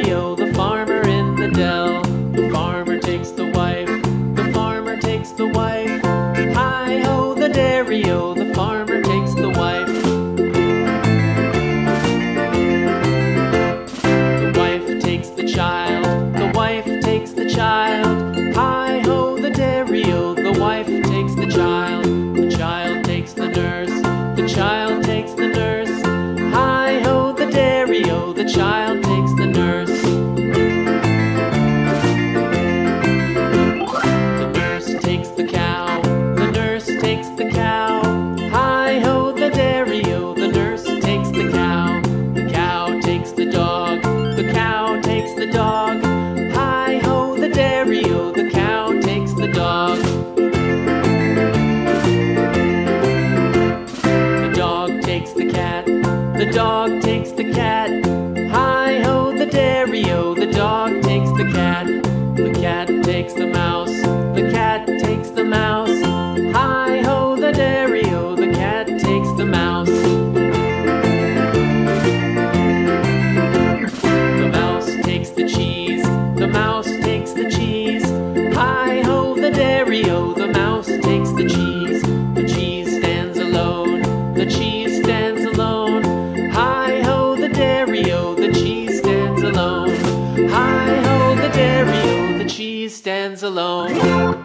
dairy-o, the farmer in the dell. The farmer takes the wife, the farmer takes the wife. Hi-ho, the dairy-o, the farmer takes the wife. The wife takes the child, the wife takes the child. Hi-ho, the dairy-o, the wife takes the child. The child takes the nurse, the child takes the nurse. Hi-ho, the dairy-o, the child takes the nurse. The nurse takes the cow, the nurse takes the cow. Hi-ho, the dairy-o, the nurse takes the cow. The cow takes the dog, the cow takes the dog. Hi-ho, the dairy-o, the cow takes the dog. The dog takes the cat, the dog takes the cat. Hi-ho, the dairy-o, the dog takes the cat. The cat takes the mouse, the cat takes the mouse. Hi-ho, the dairy-o, the cat takes the mouse. The mouse takes the cheese, the mouse takes the cheese. Hi-ho, the dairy-o, the mouse takes the cheese. The cheese stands alone, the cheese stands alone. Hi-ho, the dairy-o, the cheese stands alone. Hi-ho, the dairy-o, the cheese stands alone.